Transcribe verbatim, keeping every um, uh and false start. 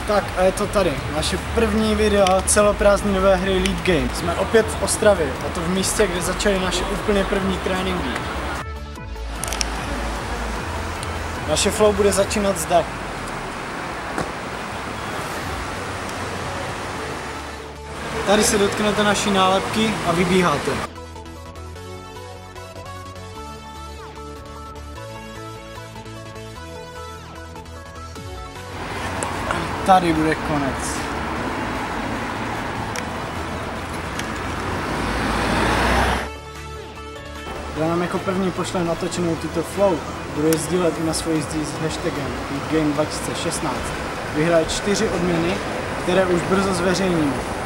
Tak a je to tady, naše první video celoprázdninové hry Lead Game. Jsme opět v Ostravě, a to v místě, kde začaly naše úplně první tréninky. Naše flow bude začínat zde. Tady se dotknete naší nálepky a vybíháte. Tady bude konec. Kdo nám jako první pošle natočenou tuto flow, bude sdílet i na svoji jízdí s hashtagem Lead Game dva tisíce šestnáct. Vyhraje čtyři odměny, které už brzo zveřejníme.